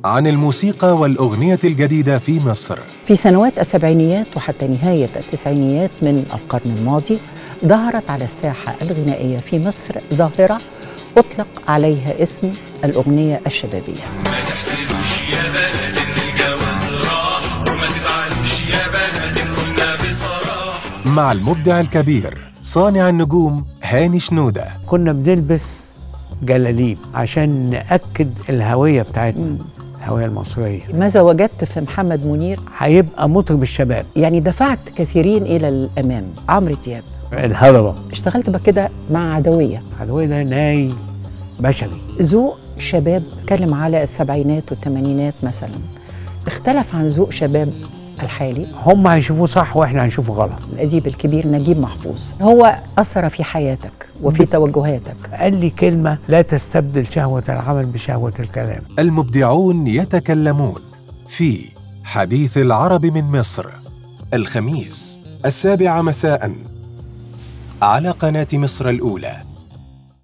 عن الموسيقى والأغنية الجديدة في مصر. في سنوات السبعينيات وحتى نهاية التسعينيات من القرن الماضي ظهرت على الساحة الغنائية في مصر ظاهرة أطلق عليها اسم الأغنية الشبابية. ما تحسدوش يا بنات إن الجواز راح، وما تزعلوش يا بنات إن قلنا بصراحة. مع المبدع الكبير صانع النجوم هاني شنودة. كنا بنلبس جلاليب عشان نأكد الهوية بتاعتنا، الهوية المصرية. ماذا وجدت في محمد منير؟ هيبقى مطرب الشباب. يعني دفعت كثيرين إلى الأمام. عمرو دياب، الهضبة. اشتغلت بقى كده مع عدوية. عدوية ده ناي بشري. ذوق شباب اتكلم على السبعينات والثمانينات مثلا، اختلف عن ذوق شباب الحالي. هم هيشوفوه صح واحنا هنشوفه غلط. الأديب الكبير نجيب محفوظ هو أثر في حياتك وفي توجهاتك. قال لي كلمة: لا تستبدل شهوة العمل بشهوة الكلام. المبدعون يتكلمون في حديث العرب من مصر، الخميس 7 مساء على قناة مصر الأولى.